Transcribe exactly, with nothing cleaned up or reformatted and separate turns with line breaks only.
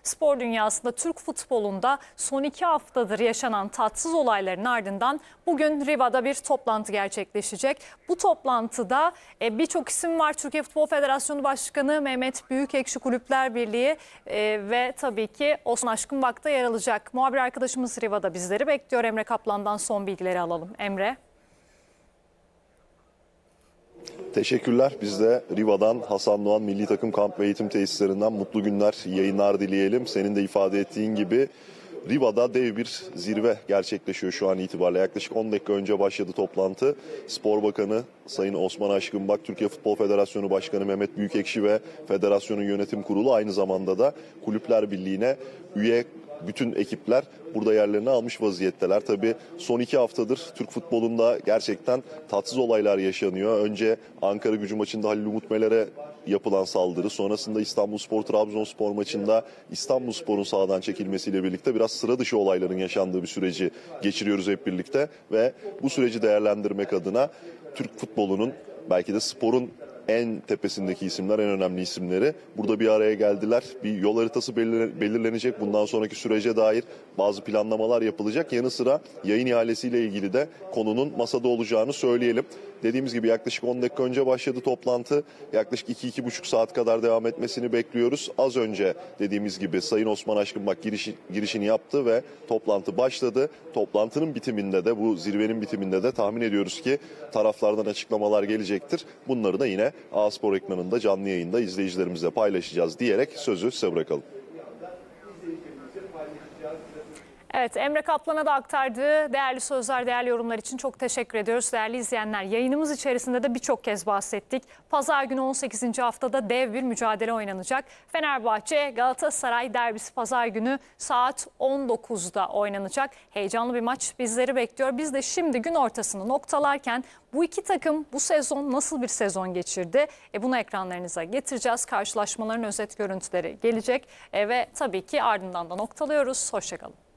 spor dünyasında, Türk futbolunda son iki haftadır yaşanan tatsız olayların ardından bugün Riva'da bir toplantı gerçekleşecek. Bu toplantıda e, birçok isim var. Türkiye Futbol Federasyonu Başkanı Mehmet Büyükekşi, Kulüpler Birliği e, ve tabii ki Osman Aşkınbak da yer alacak. Muhabir arkadaşımız Riva'da bizleri bekliyor. Emre Kaplan'dan son bilgileri alalım. Emre.
Teşekkürler. Biz de Riva'dan, Hasan Doğan Milli Takım Kamp ve Eğitim Tesislerinden mutlu günler, yayınlar dileyelim. Senin de ifade ettiğin gibi Riva'da dev bir zirve gerçekleşiyor şu an itibariyle. Yaklaşık on dakika önce başladı toplantı. Spor Bakanı Sayın Osman Aşkınbak, Türkiye Futbol Federasyonu Başkanı Mehmet Büyükekşi ve Federasyonun yönetim kurulu, aynı zamanda da Kulüpler Birliği'ne üye bütün ekipler burada yerlerini almış vaziyetteler. Tabii son iki haftadır Türk futbolunda gerçekten tatsız olaylar yaşanıyor. Önce Ankara-Gücü maçında Halil Umut Meler'e yapılan saldırı, sonrasında İstanbulspor-Trabzonspor maçında İstanbulspor'un sahadan çekilmesiyle birlikte biraz sıra dışı olayların yaşandığı bir süreci geçiriyoruz hep birlikte. Ve bu süreci değerlendirmek adına Türk futbolunun, belki de sporun en tepesindeki isimler, en önemli isimleri burada bir araya geldiler. Bir yol haritası belirlenecek. Bundan sonraki sürece dair bazı planlamalar yapılacak. Yanı sıra yayın ihalesiyle ilgili de konunun masada olacağını söyleyelim. Dediğimiz gibi yaklaşık on dakika önce başladı toplantı. Yaklaşık iki iki buçuk saat kadar devam etmesini bekliyoruz. Az önce dediğimiz gibi Sayın Osman Aşkınbak girişi, girişini yaptı ve toplantı başladı. Toplantının bitiminde de, bu zirvenin bitiminde de tahmin ediyoruz ki taraflardan açıklamalar gelecektir. Bunları da yine A Spor ekranında canlı yayında izleyicilerimizle paylaşacağız diyerek sözü size bırakalım.
Evet, Emre Kaplan'a da aktardığı değerli sözler, değerli yorumlar için çok teşekkür ediyoruz. Değerli izleyenler, yayınımız içerisinde de birçok kez bahsettik. Pazar günü on sekizinci haftada dev bir mücadele oynanacak. Fenerbahçe Galatasaray derbisi pazar günü saat on dokuzda oynanacak. Heyecanlı bir maç bizleri bekliyor. Biz de şimdi gün ortasını noktalarken bu iki takım bu sezon nasıl bir sezon geçirdi? E bunu ekranlarınıza getireceğiz. Karşılaşmaların özet görüntüleri gelecek e ve tabii ki ardından da noktalıyoruz. Hoşça kalın.